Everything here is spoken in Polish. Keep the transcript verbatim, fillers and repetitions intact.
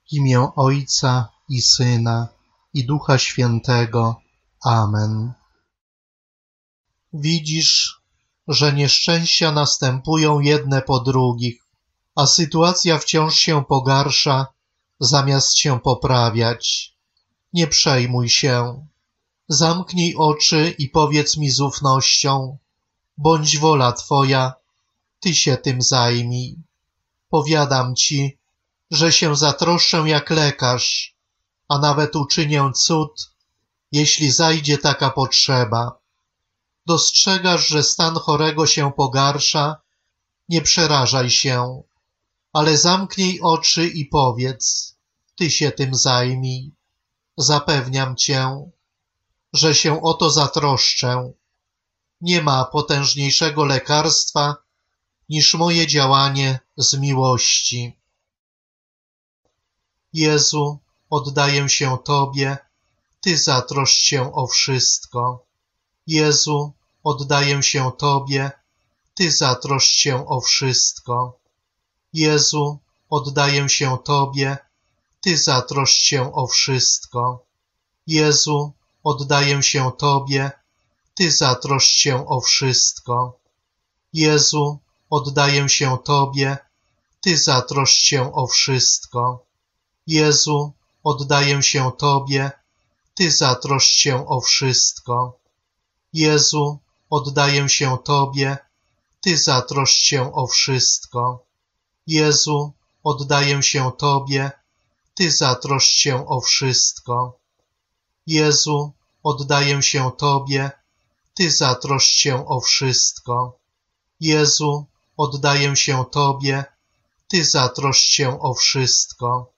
W imię Ojca i Syna, i Ducha Świętego. Amen. Widzisz, że nieszczęścia następują jedne po drugich, a sytuacja wciąż się pogarsza, zamiast się poprawiać. Nie przejmuj się. Zamknij oczy i powiedz mi z ufnością: bądź wola Twoja, Ty się tym zajmij. Powiadam Ci, że się zatroszczę jak lekarz, a nawet uczynię cud, jeśli zajdzie taka potrzeba. Dostrzegasz, że stan chorego się pogarsza? Nie przerażaj się, ale zamknij oczy i powiedz: Ty się tym zajmij. Zapewniam Cię, że się o to zatroszczę. Nie ma potężniejszego lekarstwa niż moje działanie z miłości. Jezu, oddaję się Tobie, Ty zatroszcz się o wszystko. Jezu, oddaję się Tobie, Ty zatroszcz się o wszystko. Jezu, oddaję się Tobie, Ty zatroszcz się o wszystko. Jezu, oddaję się Tobie, Ty zatroszcz się o wszystko. Jezu, oddaję się Tobie, Ty zatroszcz się o wszystko. Jezu, oddaję się Tobie, Ty zatroszcz się o wszystko. Jezu, oddaję się Tobie, Ty zatroszcz się o wszystko. Jezu, oddaję się Tobie, Ty zatroszcz się o wszystko. Jezu, oddaję się Tobie, Ty zatroszcz się o wszystko. Jezu, oddaję się Tobie, Ty zatroszcz się o wszystko.